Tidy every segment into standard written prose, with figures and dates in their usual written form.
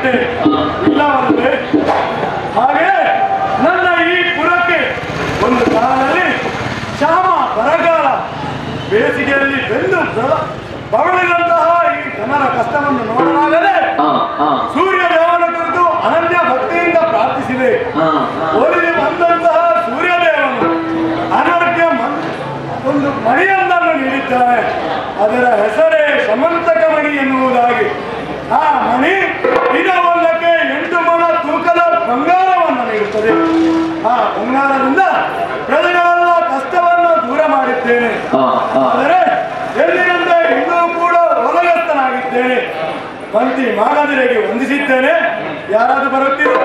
ಬಿಟ್ಟೆ ಇಲ್ಲವಲ್ಲದೆ. ಹಾಗೆ ನನ್ನ ಈ ಪುರಕ್ಕೆ ಒಂದು ಕಾಲದಲ್ಲಿ ಶ್ಯಾಮ ಬರಗಾಲ, ಬೇಸಿಗೆಯಲ್ಲಿ ಬೆಂದು ಬವಳಿದಂತಹ ಈ ಜನರ ಕಷ್ಟವನ್ನು ನೋಡಲಾಗದೆ ಸೂರ್ಯ ದೇವನ ಕುರಿತು ಅನನ್ಯ ಭಕ್ತಿಯಿಂದ ಪ್ರಾರ್ಥಿಸಿದೆ. ಒಲಿದು ಬಂದಂತಹ ಸೂರ್ಯದೇವನು ಅನರ್ಘ್ಯ ಒಂದು ಮಣಿಯೊಂದನ್ನು ನೀಡಿದ್ದಾನೆ. ಅದರ ಹೆಸರೇ ಸಮಂತಕ ಮಣಿ ಎನ್ನುವುದಾಗಿ. ಆ ಮಣಿ ದಿನವೊಂದಕ್ಕೆ 8 ಮೊಳ ತೂಕದ ಬಂಗಾರವನ್ನು ನೀಡುತ್ತದೆ. ಆ ಬಂಗಾರದಿಂದ ಪ್ರಜೆಗಳೆಲ್ಲ ಕಷ್ಟವನ್ನು ದೂರ ಮಾಡಿದ್ದೇನೆ. ಆದರೆ ಎಂದಿನಂತೆ ಇನ್ನೂ ಕೂಡ ಒಲಗಸ್ತನಾಗಿದ್ದೇನೆ. ಪಂಕ್ತಿ ಮಾಗದಿರೆಗೆ ವಂದಿಸಿದ್ದೇನೆ. ಯಾರಾದರೂ ಬರುತ್ತೀರೋ?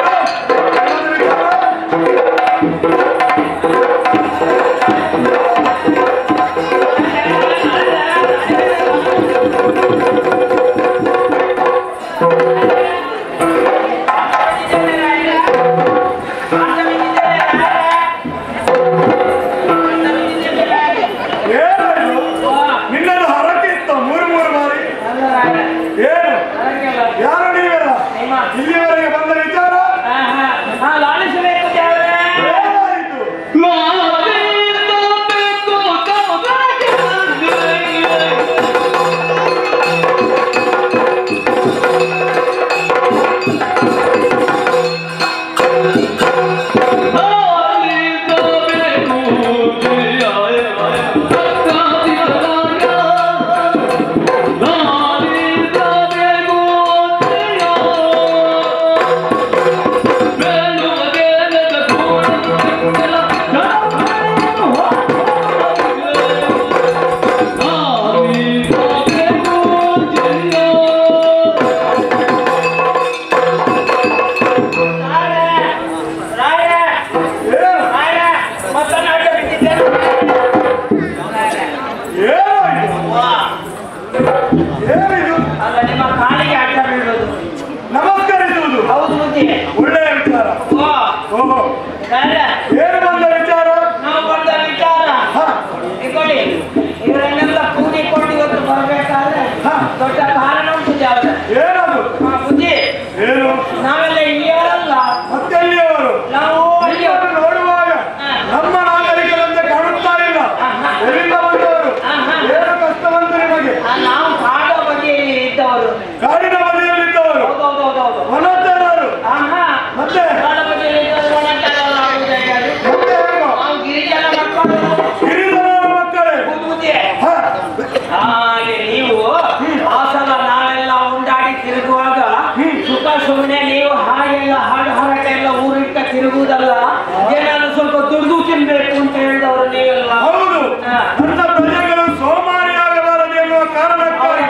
ತಿರುಗುವುದಲ್ಲ, ಏನಾದ್ರು ಸ್ವಲ್ಪ ದುಡ್ಡು ತಿನ್ಬೇಕು ಅಂತ ಹೇಳಿದವರು ನೀವೆಲ್ಲ. ಹೌದು, ನನ್ನ ಪ್ರಜೆಗಳು ಸೋಮಾರಿಯಾಗಬಾರದು ಎನ್ನುವ ಕಾರಣಕ್ಕಾಗಿ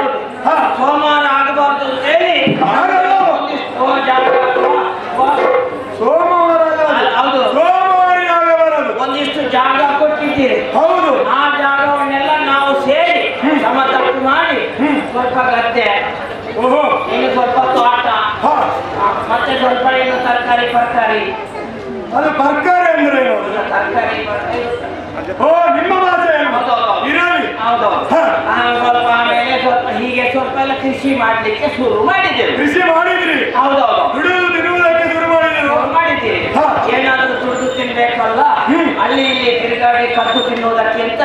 ಸೋಮಾರ ಆಗಬಾರದು ಅಂತ ಹೇಳಿ ಸೋಮಾರಿಯಾಗಬಾರದು ಒಂದಿಷ್ಟು ಜಾಗ ಕೊಟ್ಟಿದ್ದೀರಿ. ಹೌದು, ಆ ಜಾಗವನ್ನೆಲ್ಲ ನಾವು ಸೇರಿ ಸಮತಟ್ಟು ಮಾಡಿ ಸ್ವಲ್ಪ ಗದ್ದೆ, ಇನ್ನು ಸ್ವಲ್ಪ ತೋಟ, ಮತ್ತೆ ಸ್ವಲ್ಪ ಇನ್ನು ತರಕಾರಿ ಪರ್ಕಾರಿ. ಅದು ತರಕಾರಿ ಅಂದ್ರೆ ತರಕಾರಿ ನಿಮ್ಮ ಭಾಷೆ ಸ್ವಲ್ಪ ಆಮೇಲೆ ಸ್ವಲ್ಪ ಹೀಗೆ ಸ್ವಲ್ಪ ಎಲ್ಲ ಕೃಷಿ ಮಾಡ್ಲಿಕ್ಕೆ ಶುರು ಮಾಡಿದ್ದೇವೆ. ಕೃಷಿ ಮಾಡಿದ್ರಿ? ಹೌದೌದು. ದುಡಿದು ತಿನ್ನುವುದಕ್ಕೆ ಶುರು ಮಾಡಿದ್ದೀರಿ. ಏನಾದ್ರೂ ದುಡ್ಡು ತಿನ್ಬೇಕಲ್ಲ, ಅಲ್ಲಿ ಇಲ್ಲಿ ತಿರುಗಾಡಿ ಕದ್ದು ತಿನ್ನುವುದಕ್ಕಿಂತ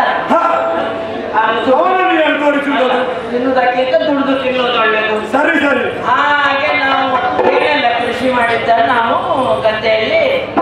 ತಿನ್ನುವುದಕ್ಕಿಂತ ದುಡಿದು ತಿನ್ನುವುದು ಒಳ್ಳೆಯದು. ಸರಿ ಸರಿ. ಹಾಗೆ ನಾವು ಏನೆಲ್ಲ ಕೃಷಿ ಮಾಡಿದ್ದರೆ ನಾವು ಗದ್ದೆಯಲ್ಲಿ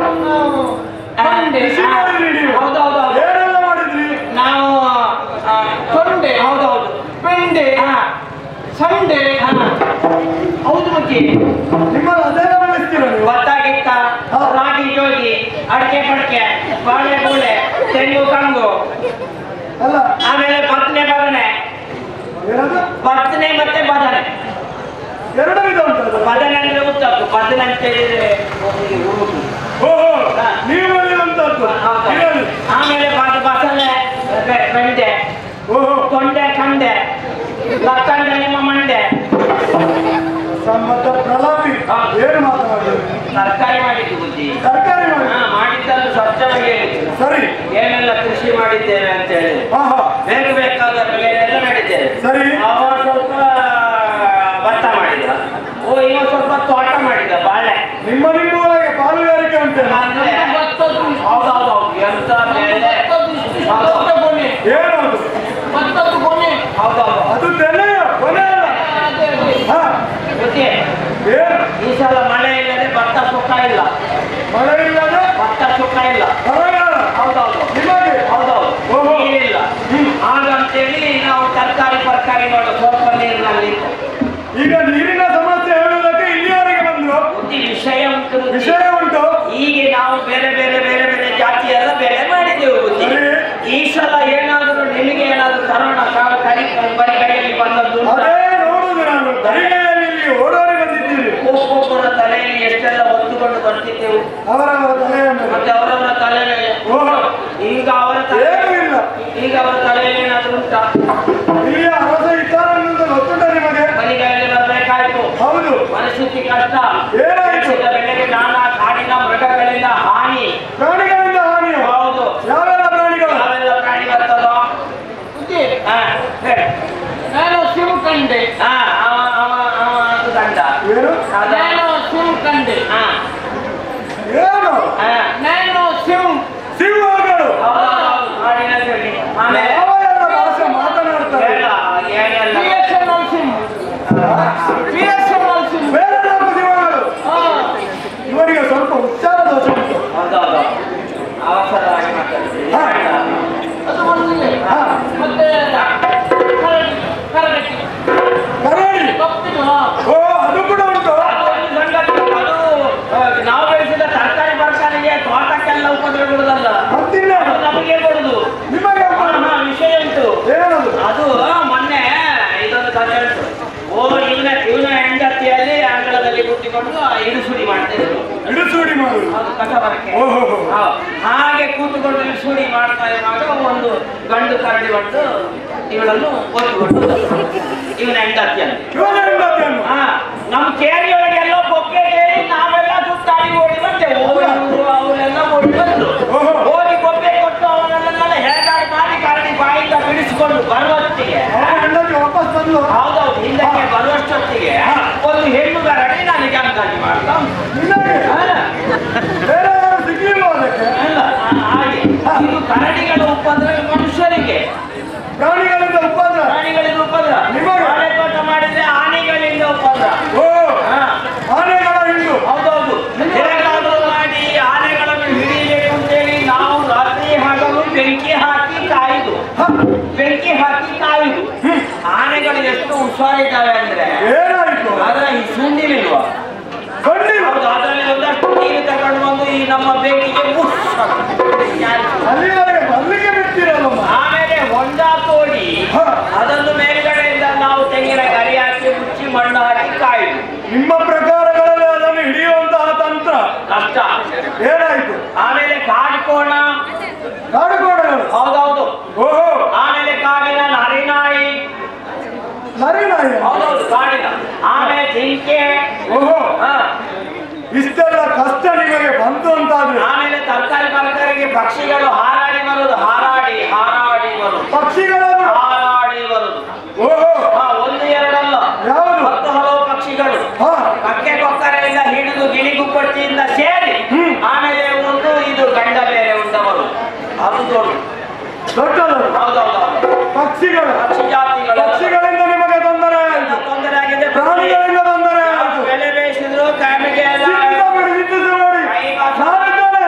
ಹೌದೌದು ಏನೆಲ್ಲ ಮಾಡಿದ್ರಿ? ನಾವು ತೊಂಡೆ, ಹೌದೌದು, ಬೆಂಡೆ, ಸಂಡೆ, ಹೌದು ಮುಚ್ಚಿ ನಿಮ್ಮಲ್ಲಿ ಅದೆಲ್ಲ ಬೆಳೆಸ್ತೀರ? ಭತ್ತ ಗಿತ್ತ, ರಾಗಿ ಜೋಗಿ, ಅಡಿಕೆ ಪಡಿಕೆ, ಬಾಳೆ ಬೂಳೆ, ತೆಂಗು ಕಂಗು, ಅಲ್ಲ ಆಮೇಲೆ ಬದನೆ ಬದನೆ, ಬದನೆ ಮತ್ತೆ ಬದನೆ ಎರಡು ವಿಧ ಉಂಟು. ಬದನೆ ಅಂದ್ರೆ ಉತ್ತದ್ದು, ಬದನೆ ಅಂತ ಹೇಳಿದ್ರೆ ನೀವು ಆಮೇಲೆ ಬಸಳೆ, ಬೆಂಡೆ, ತೊಂಡೆ, ಕಂಡೆ, ಲಕ್ಕಂಡೆ, ನಿಮ್ಮ ಮಂಡೆ, ಮತ್ತೆ ಪ್ರಲಾಪಿ ಏನು ಮಾತನಾಡಿದ್ರು? ತರಕಾರಿ ಮಾಡಿದ್ದು ಬುದ್ಧಿ. ತರಕಾರಿ ಮಾಡಿದ್ದನ್ನು ಸ್ವಚ್ಛವಾಗಿ ಹೇಳಿದ್ರು. ಸರಿ. ಏನೆಲ್ಲ ಕೃಷಿ ಮಾಡಿದ್ದೇವೆ ಅಂತ ಹೇಳಿ ಬೇಕಾದ ಬೆಳೆಯನ್ನೆಲ್ಲ ಮಾಡಿದ್ದೇವೆ. ಸರಿ. ಅವ ಸ್ವಲ್ಪ ಭತ್ತ ಮಾಡಿದ, ಇವ ಸ್ವಲ್ಪ ತೋಟ ಏನು? ಈ ಸಲ ಮಳೆ ಇಲ್ಲದೆ ಭತ್ತ ಸುಖ ಇಲ್ಲ. ಮಳೆ ಇಲ್ಲದೆ ಭತ್ತ ಸುಖ ಇಲ್ಲ. ಬರಗಾಲ. ಹೌದೌದು. ನಿಮಗೆ ಹೌದೌದು. ಓಹೋ. ನೀರಿಲ್ಲ. ಹಾಗಂತೇಳಿ ನಾವು ತರಕಾರಿ ನೋಡು ಸ್ವಲ್ಪ ನೀರಿನಲ್ಲಿ ಇತ್ತು. ಈಗ ನೀರಿನ ಸಮಸ್ಯೆ ಹೇಳುವುದಕ್ಕೆ ಇಲ್ಲಿಯವರೆಗೆ ಬಂದ್ರು. ವಿಷಯ ಉಂಟು. ವಿಷಯ ಉಂಟು. ಹೀಗೆ ನಾವು ಬೇರೆ ಬೇರೆ ಬೇರೆ ಬೇರೆ ಜಾತಿಯೆಲ್ಲ ಬೆಳೆ ಮಾಡಿದ್ದೇವೆ ಬುದ್ಧಿ. ಈ ಸಲ ಏನಾದರೂ ನಿಮಗೆ ಏನಾದರೂ ಕರೋನಾ ಬರಿ ಕೈಯಲ್ಲಿ ಬಂದದ್ದು ಅದೇ ನೋಡುದು ನಾನು. ತಲೆಯಲ್ಲಿ ಓಡೋಡಿ ಬಂದಿದ್ದೀರಿ. ಒಬ್ಬೊಬ್ಬರ ತಲೆಯಲ್ಲಿ ಎಷ್ಟೆಲ್ಲ ಹೊತ್ತುಕೊಂಡು ಬರ್ತಿದ್ದೆವು. ಅವರವರ ತಲೆಯನ್ನು ಮತ್ತೆ ಅವರವರ ತಲೆಯಲ್ಲಿ ಈಗ ಅವರ ಏನೂ ಇಲ್ಲ. ಈಗ ಅವರ ತಲೆಯಲ್ಲಿ ಏನಾದರೂ ಉಂಟಾ? ಇಲ್ಲಿಯ ಅರಸ ಇದ್ದಾರೆನ್ನುವುದು ಗೊತ್ತುಂಟ ನಿಮಗೆ? ಬರಿಗೈಯಲ್ಲಿ ಬರಬೇಕಾಯ್ತು. ಹೌದು. ಪರಿಸ್ಥಿತಿ ಕಷ್ಟ. ಏನಾಯ್ತು? ಬೆಳೆಗೆ ನಾನಾ ಕಾಡಿನ ಮೃಗಗಳಿಂದ ಹಾನಿ. ಪ್ರಾಣಿಗಳಿಂದ ಹಾನಿಯು? ಹೌದು. ಯಾವೆಲ್ಲ ಪ್ರಾಣಿಗಳು? ಯಾವೆಲ್ಲ ಪ್ರಾಣಿ ಬರ್ತದೋ? ನಾನು ಶಿವ ಕಂಡೆ. ಅದು ಗಂಡ. ಏನು? ನಾನು ಶಿವ ಕಂಡೆ. ಏನು? ನಾನು ಶಿವ ಸಿಂಹಗಳು. ಆಮೇಲೆ ಯಾವೆಲ್ಲ ಭಾಷೆ ಮಾತನಾಡ್ತಾರೆ? ಏನೆಲ್ಲ BSNL ಸಿಮ್. BSNL sim. ಬೇರೆ ನಾಲ್ಕು ಸಿಂಹಗಳು. ಇವರಿಗೆ ಸ್ವಲ್ಪ ಉಚ್ಚಾರ ದೋಷ ಉಂಟು. ಹೌದೌದು. ಅವಸರವಾಗಿ ಮಾತಾಡ್ತೀವಿ. ಅದು ಒಂದಿದೆ. ಹಾ. ಮತ್ತೆ ಕರಗಟ್ಟಿ ಕರಾಳಿ. ತಪ್ಪಿಲ್ವಾ? ಓ, ಅದು ಕೂಡ ಉಂಟು. ಅದು ಒಂದು ಸಂಗತಿ. ಅದು ನಾವು ಬೆಳೆಸಿದ ತರಕಾರಿಗೆ ತೋಟಕ್ಕೆಲ್ಲ ಉಪದ್ರ ಕೊಡುದಲ್ಲ. ಮತ್ತಿನ್ನ ಅದು ನಮಗೆ ಕೊಡುದು. ನಿಮಗೆ ವಿಷಯ ಉಂಟು. ಏನದು? ಅದು ಮೊನ್ನೆ ಇದೊಂದು ಕಥೆ ಉಂಟು. ಇವನ ಹೆಂಡತಿಯಲ್ಲಿ ಅಂಗಳದಲ್ಲಿ ಕೂತಿಕೊಂಡು ಇಡುಸುಡಿ ಮಾಡ್ತಿದ್ರು. ಇಡುಸುಡಿ ಮಾಡುದು. ಅದು ಕಸಬರಕೆ. ಓಹೋ. ಹಾಗೆ ಕೂತುಕೊಂಡು ಇಡುಸುಡಿ ಮಾಡ್ತಾ ಇರುವಾಗ ಒಂದು ಗಂಡು ಕರಡಿ ಬಂದು ಇವಳನ್ನು ಒತ್ತುಕೊಂಡು ಇವನ ಹೆಂಡತಿಯನ್ನು. ಇವನ ಹೆಂಡತಿಯನ್ನು? ನಮ್ಮ ಕೇರಿಯೊಳಗೆ ಎಲ್ಲೋ ಬೊಕ್ಕೆ ಕೇಳಿ ನಾವೆಲ್ಲ ಸುತ್ತಾಡಿ ಓಡಿ ಬಂದೆವು. ಅವರೆಲ್ಲ ಓಡಿ ಬಂದ್ರು. ಹೋಗಿ ಬೊಕ್ಕೆ ಕೊಟ್ಟು ಅವನನ್ನೆಲ್ಲ ಹೇಗಾಡಿ ಮಾಡಿ ಕರಡಿ ಬಾಯಿಂದ ಬಿಡಿಸಿಕೊಂಡು ಬರುವತ್ತಿಗೆ ಹೆಂಡತಿ ವಾಪಸ್ ಬಂದು. ಹೌದೌದು. ಹಿಂದಕ್ಕೆ ಬರುವಷ್ಟೊತ್ತಿಗೆ ಒಂದು ಹೆಣ್ಣು ಕರಡಿ ನನಗೆ ಅಂದಾಜು ಮಾಡ್ತಾ ನಿನಗೆ ಬೇರೆ ಯಾರು ಸಿಗ್ಲಿಲ್ವ ಅದಕ್ಕೆ? ಹಾಗೆ ಇದು ಕರಡಿಗಳ ಉಪದ್ರ ಮನುಷ್ಯರಿಗೆ, ಪ್ರಾಣಿಗಳಿಂದ ಉಪದ್ರ. ಪ್ರಾಣಿಗಳಿಂದ ಉಪದ್ರ. ನಿಮಗೆ? ಮಳೆ ತೋಟ ಮಾಡಿದ್ರೆ ಆನೆಗಳಿಂದ ಉಪದ್ರ. ಓ, ಆನೆಗಳ ಹಿಂಡು. ಹೌದೌದು. ಹೇಗಾದ್ರೂ ಮಾಡಿ ಆನೆಗಳನ್ನು ಹಿಡಿಯಬೇಕು ಅಂತೇಳಿ ನಾವು ರಾತ್ರಿ ಹಗಲು ಬೆಂಕಿ ಹಾಕಿ ಕಾಯುದು. ಆನೆಗಳು ಎಷ್ಟು ಹುಷಾರಿದ್ದಾವೆ ಅಂದ್ರೆ ಏನಾಯ್ತು? ಆದ್ರೆ ಈ ಸುಂಡಿಲಿಲ್ವಾ? ಕಂಡಿಲ್ಲ. ಹೌದು. ಅದರಲ್ಲಿ ಒಂದಷ್ಟು ನೀರು ತಗೊಂಡು ಬಂದು ಈ ನಮ್ಮ ಬೆಂಕಿಗೆ ಅಲ್ಲಿವರೆಗೆ ಬರ್ಲಿಕ್ಕೆ ಬಿಡ್ತೀರಲ್ಲಮ್ಮ. ಆಮೇಲೆ ಹೊಂಡ ತೋಡಿ ಅದನ್ನು ಮೇಲ್ಗಡೆಯಿಂದ ನಾವು ತೆಂಗಿನ ಗರಿ ಹಾಕಿ ಮುಚ್ಚಿ ಮಣ್ಣು ಹಾಕಿ ಕಾಯುದು. ನಿಮ್ಮ ಪ್ರಕಾರಗಳಲ್ಲಿ ಅದನ್ನು ಹಿಡಿಯುವಂತಹ ತಂತ್ರ ಕಷ್ಟ. ಏನಾಯ್ತು? ಆಮೇಲೆ ಕಾಡ್ಕೋಣ. ಕಾಡುಕೋಣಗಳು. ಹೌದೌದು. ಓಹೋ. ಆಮೇಲೆ ಕಾಡಿನ ನರಿನಾಯಿ. ನರಿನಾಯಿ. ಹೌದೌದು. ಕಾಡಿನ. ಆಮೇಲೆ ಜಿಂಕೆ. ಓಹೋ. ಇಷ್ಟೆಲ್ಲ ಕಷ್ಟ ನಿಮಗೆ ಬಂತು ಅಂತಾದ್ರೆ ಆಮೇಲೆ ತರಕಾರಿಗೆ ಪಕ್ಷಿಗಳು ಹಾರಾಡಿ ಬರುದು. ಹಾರಾಡಿ ಬರುದು. ಪಕ್ಷಿಗಳನ್ನು ಹಾರಾಡಿ ಬರುದು. ಓಹೋ. ಒಂದು ಎರಡಲ್ಲ, ಯಾವುದು? ಮತ್ತು ಹಲವು ಪಕ್ಷಿಗಳು ಕಕ್ಕೆ ಕೊಕ್ಕರೆಯಿಂದ ಹಿಡಿದು ಗಿಳಿಗುಪ್ಪಟ್ಟಿಯಿಂದ ಸೇರಿ ಆಮೇಲೆ ಒಂದು ಇದು ಗಂಡ ಬೇರೆ ಉಂಟವರು. ಅದು ದೊಡ್ಡದು. ಹೌದೌದು. ಪಕ್ಷಿಗಳು. ಪಕ್ಷಿ ಜಾತಿಗಳು. ಪಕ್ಷಿಗಳಿಂದ ನಿಮಗೆ ತೊಂದರೆ ಆಯಿತು. ತೊಂದರೆ ಆಗಿದೆ. ಪ್ರಾಣಿಗಳಿಂದ ತೊಂದರೆ ಆಯಿತು. ಬೆಲೆ ಬೇಯಿಸಿದ್ರು ಕಾಮಿಗೆ ಎಲ್ಲ ವಿದ್ಯುತ್ ನೋಡಿ. ನಾನಿದ್ದೇನೆ.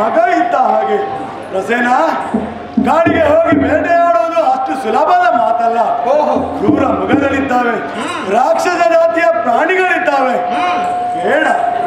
ಮಗ ಇದ್ದ ಹಾಗೆ. ಪ್ರಸೇನ, ಕಾಡಿಗೆ ಹೋಗಿ ಬೇಟೆಯಾಡುವುದು ಅಷ್ಟು ಸುಲಭದ ಮಾತಲ್ಲ. ಕ್ರೂರ ಮೃಗಗಳಿದ್ದಾವೆ, ರಾಕ್ಷಸ ಜಾತಿಯ ಪ್ರಾಣಿಗಳಿದ್ದಾವೆ. ಬೇಡ.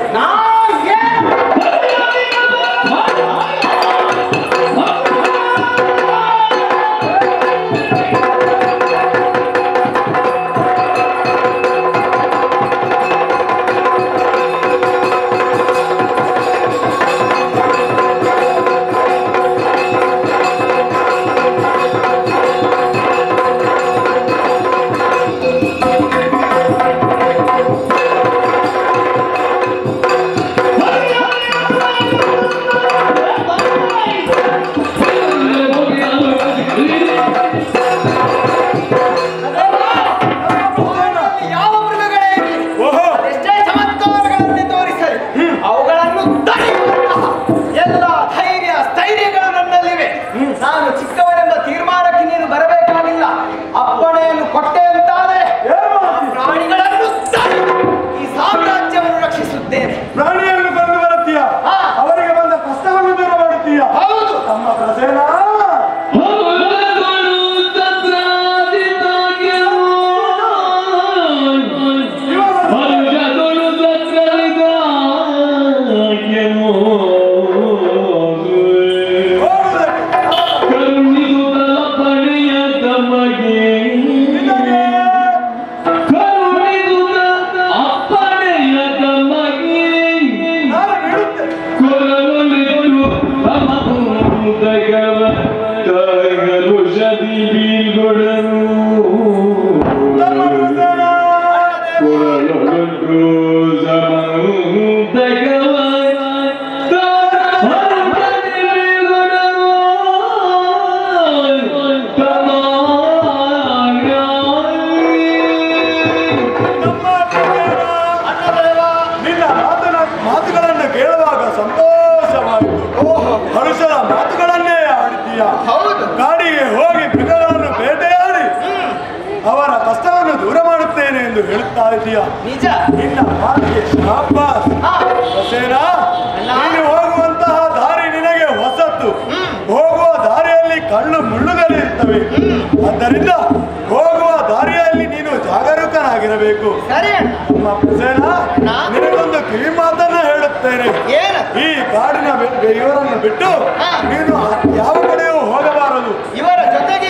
ನಿಜ. ನಿನ್ನ ಮಾತಿಗೆ ಶಾಬಾಸ್. ಪ್ರಸೇನ, ನೀನು ಹೋಗುವಂತಹ ದಾರಿ ನಿನಗೆ ಹೊಸತ್ತು. ಹೋಗುವ ದಾರಿಯಲ್ಲಿ ಕಳ್ಳು ಮುಳ್ಳುಗಳಿರ್ತವೆ. ಆದ್ದರಿಂದ ಹೋಗುವ ದಾರಿಯಲ್ಲಿ ನೀನು ಜಾಗರೂಕನಾಗಿರಬೇಕು. ನಮ್ಮ ಪ್ರಸೇನ, ನಿನಗೊಂದು ಕಿವಿ ಮಾತನ್ನ ಹೇಳುತ್ತೇನೆ. ಈ ಕಾಡಿನ ಇವರನ್ನು ಬಿಟ್ಟು ನೀನು ಯಾವ ಕಡೆಯೂ ಹೋಗಬಾರದು. ಇವರ ಜೊತೆಗೆ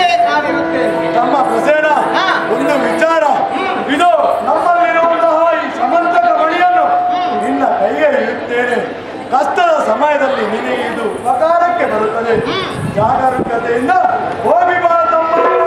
ನಮ್ಮ ಪ್ರಸೇನ, ಒಂದು ವಿಚಾರ ಇದು. ನಮ್ಮಲ್ಲಿರುವಂತಹ ಈ ಸಮಂತಕ ಮಣಿಯನ್ನು ನಿನ್ನ ಕೈಗೆ ಇಡುತ್ತೇನೆ. ಕಷ್ಟದ ಸಮಯದಲ್ಲಿ ನಿನಗೆ ಇದು ಉಪಕಾರಕ್ಕೆ ಬರುತ್ತದೆ. ಜಾಗರೂಕತೆಯಿಂದ ಹೋಗಿ ಬಾ ತಮ್ಮ.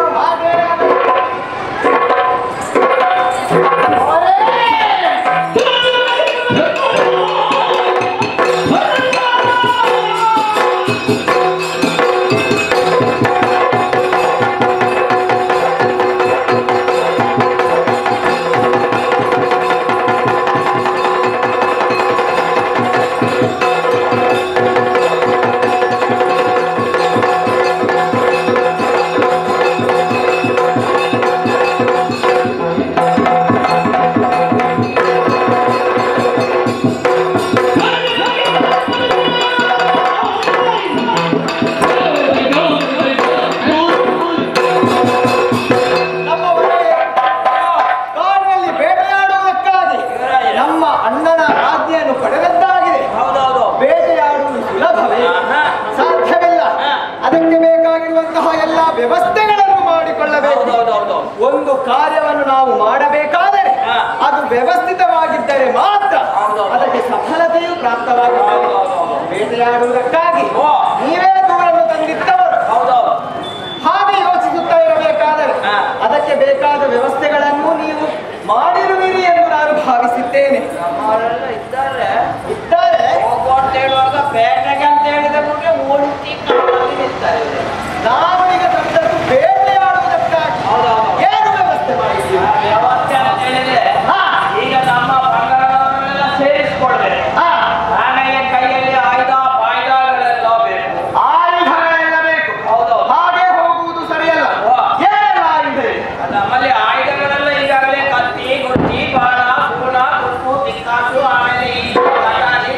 ವ್ಯವಸ್ಥೆಗಳನ್ನು ಮಾಡಿಕೊಳ್ಳಬೇಕು. ಒಂದು ಕಾರ್ಯವನ್ನು ನಾವು ಮಾಡಬೇಕಾದರೆ ಅದು ವ್ಯವಸ್ಥಿತವಾಗಿದ್ದರೆ ಮಾತ್ರ ಅದಕ್ಕೆ ಸಫಲತೆಯು ಪ್ರಾಪ್ತವಾಗುತ್ತದೆ. ಬೇಟೆಯಾಡುವುದಕ್ಕಾಗಿ ನೀವೇ ದೂರನ್ನು ತಂದಿದ್ದವರು. ಹಾಗೆ ಯೋಚಿಸುತ್ತಾ ಇರಬೇಕಾದರೆ ಅದಕ್ಕೆ ಬೇಕಾದ ವ್ಯವಸ್ಥೆಗಳನ್ನು ನೀವು ಮಾಡಿರುವಿರಿ ಎಂದು ನಾನು ಭಾವಿಸಿದ್ದೇನೆ. ಇದ್ದಾರೆ ಹೇಳುವಾಗ ಬೇಟೆಗೆ ಅಂತ ಹೇಳಿದ ಕೂಡಲೇ ಓಡಿಸಿ ನಿಲ್ತಾರೆ. ನಾನು ಈಗ ತಂದದ್ದು ಬೇಟೆಯಾಡುವುದಕ್ಕಾಗಿ ಏನು ವ್ಯವಸ್ಥೆ ಮಾಡಿದ್ದೀವಿ? ವ್ಯವಸ್ಥೆ ಅಂತ ಹೇಳಿದ್ರೆ ಈಗ ನಮ್ಮ ಬಂಗಾರವನ್ನೆಲ್ಲ ಸೇರಿಸಿಕೊಳ್ಬೇಕು. ಆಮೇಲೆ ಕೈಯಲ್ಲಿ ಆಯುಧ ಬಾಯ್ದಗಳೆಲ್ಲ ಬೇಕು. ಆಯುಧಗಳೆಲ್ಲ ಬೇಕು. ಹಾಗೆ ಹೋಗುವುದು ಸರಿಯಲ್ಲ. ಏನೆಲ್ಲ ಆಯುಧ? ನಮ್ಮಲ್ಲಿ ಆಯುಧಗಳೆಲ್ಲ ಈಗಾಗಲೇ ಕತ್ತಿ, ಗುಡ್ಡಿ, ಬಾಣ, ಕೂಣ, ಕುಪ್ಪು, ತಿಕ್ಕಾಸು, ಆಮೇಲೆ ಈ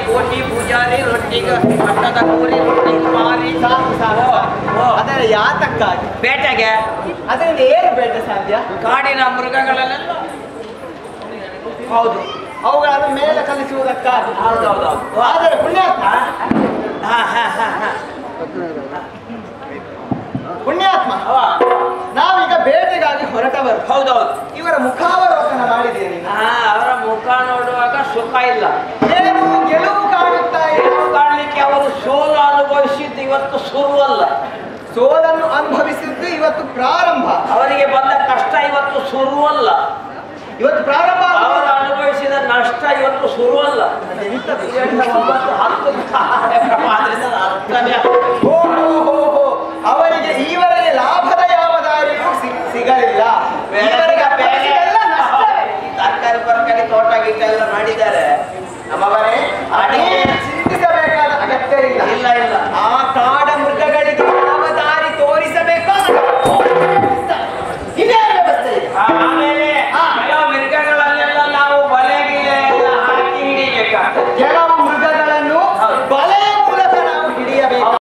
ಅದರ ಯಾತಕ್ಕಾಗಿ ಬೇಟೆಗೆ. ಅದರಿಂದ ಏನು ಬೇಟೆ ಸಾಧ್ಯ? ಕಾಡಿನ ಮೃಗಗಳನ್ನೆಲ್ಲ. ಹೌದು, ಅವುಗಳನ್ನು ಮೇಲೆ ಕಲಿಸುವುದಕ್ಕಾಗಿ. ಹೌದೌದೌದು. ಆದರೆ ಪುಣ್ಯಾತ್ಮ, ಪುಣ್ಯಾತ್ಮ, ನಾವೀಗ ಬೇಟೆಗಾಗಿ ಹೊರಟವರು. ಹೌದೌದು. ಇವರ ಮುಖಾವಲೋಕನ ಮಾಡಿದ್ದೇನೆ. ಅವರ ಮುಖ ನೋಡುವಾಗ ಸುಖ ಇಲ್ಲ. ಏನು ಗೆಲುವು ಕಾಣುತ್ತಾ ಇಲ್ಲ. ಕಾಣಲಿಕ್ಕೆ ಅವರು ಸೋಲು ಅನುಭವಿಸಿದ್ದು ಇವತ್ತು ಶುರುವಲ್ಲ. ಸೋಲನ್ನು ಅನುಭವಿಸಿದ್ದು ಇವತ್ತು ಪ್ರಾರಂಭ. ಅವರಿಗೆ ಬಂದ ಕಷ್ಟ ಇವತ್ತು ಶುರುವಲ್ಲ. ಇವತ್ತು ಪ್ರಾರಂಭ. ಅವರು ಅನುಭವಿಸಿದ ನಷ್ಟ ಇವತ್ತು ಶುರುವಲ್ಲ. ಅವರಿಗೆ ಈವರೆಗೆ ಲಾಭದ ಯಾವ ದಾರಿಯೂ ಸಿಗಲಿಲ್ಲ. ತರಕಾರಿ ಪರಕಾರಿ ತೋಟ ಗೀಟ ಎಲ್ಲ ಮಾಡಿದ್ದಾರೆ. ನಮ್ಮವರೇ ಚಿಂತಿಸಬೇಕಾದ ಅಗತ್ಯ ಇಲ್ಲ. ಇಲ್ಲ ಇಲ್ಲ. ಆ